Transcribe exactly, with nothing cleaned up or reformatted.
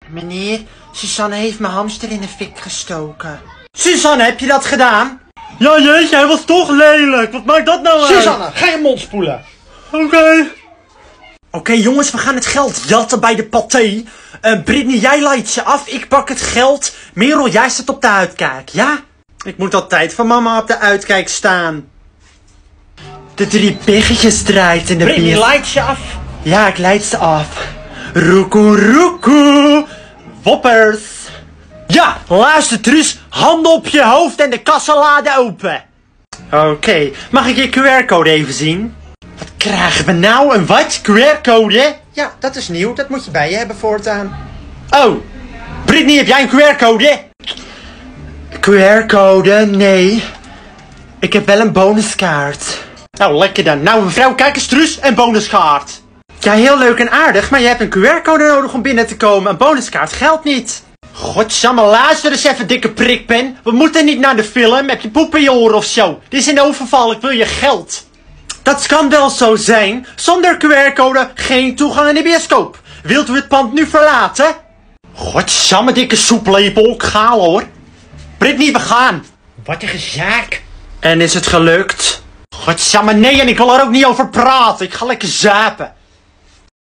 Meneer, Suzanne heeft mijn hamster in de fik gestoken. Suzanne, heb je dat gedaan? Ja, jeetje, hij was toch lelijk. Wat maakt dat nou uit? Suzanne, ga je mond spoelen. Oké. Okay. Oké okay, jongens, we gaan het geld jatten bij de paté. Uh, Brittany, jij leidt je af. Ik pak het geld. Merel, jij staat op de uitkijk, ja? Ik moet altijd van mama op de uitkijk staan. De drie piggetjes draait in de Brittany, bier. leidt je af. Ja, ik leid ze af. Roekoe, roekoe. Woppers. Ja, luister Truus. Handen op je hoofd en de kassalade open. Oké, okay. Mag ik je Q R-code even zien? Wat krijgen we nou? Een wat? Q R-code? Ja, dat is nieuw. Dat moet je bij je hebben voortaan. Oh, Brittany, heb jij een Q R-code? Q R-code? Nee. Ik heb wel een bonuskaart. Nou, lekker dan. Nou, mevrouw, kijk eens, Truus, een bonuskaart. Ja, heel leuk en aardig, maar je hebt een Q R-code nodig om binnen te komen. Een bonuskaart geldt niet. Godsamme, luister eens even, dikke prikpen. We moeten niet naar de film. Heb je poep in je oren of zo? Dit is een overval, ik wil je geld. Dat kan wel zo zijn. Zonder Q R-code geen toegang in de bioscoop. Wilt u het pand nu verlaten? Godsamme, dikke soeplepel. Ik ga al, hoor. Brittany, we gaan. Wat een gezaak. En is het gelukt? Godsamme, nee, en ik wil er ook niet over praten. Ik ga lekker zapen.